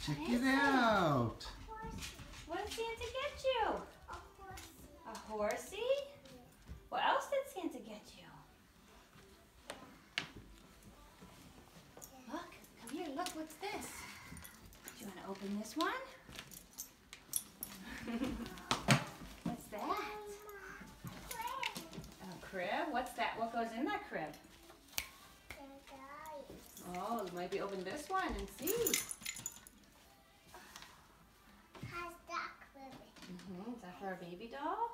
Check it out. What did Santa get you? A horsey? What else did Santa get you? Look, come here, look, what's this? Do you want to open this one? What's that? A crib? What's that? What goes in that crib? Oh, maybe open this one and see. Is that for a baby doll?